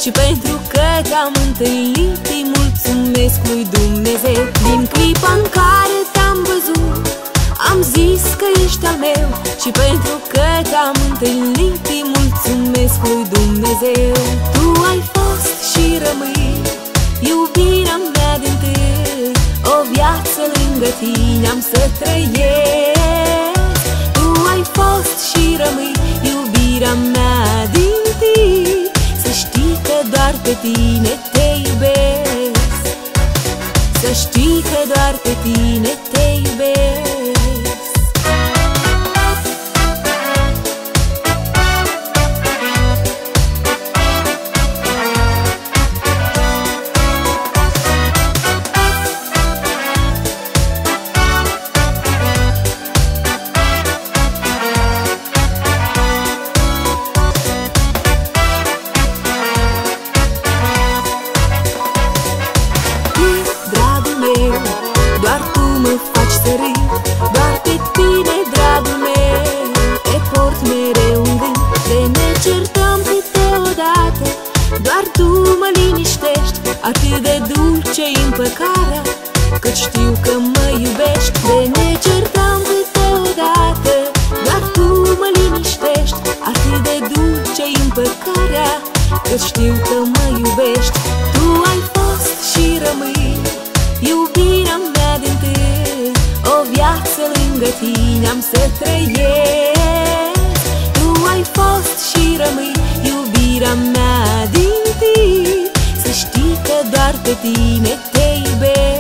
și pentru că te-am întâlnit îi mulțumesc lui Dumnezeu. Din clipa în care te-am văzut am zis că ești al meu și pentru că te-am întâlnit îi mulțumesc lui Dumnezeu. Tu ai fost și rămâi iubirea mea din-tâi, o viață lângă tine am să trăiesc. Tu ai fost și rămâi iubirea mea din-tâi, să știi că doar pe tine te iubesc, să știi că doar pe tine te iubesc. Doar tu mă faci să râi, doar pe tine, dragul meu, te port mereu în gând. De ne certăm câteodată, doar tu mă liniștești, atât de dulce-i împăcarea, căci știu că mă iubești. De ne certăm câteodată, doar tu mă liniștești, atât de dulce-i împăcarea, căci știu că mă iubești. Tu ai fost și rămâi iubirea mea din-tâi, o viață lângă tine am să trăiesc. Tu ai fost și rămâi iubirea mea din-tâi, să știi că doar pe tine te iubesc.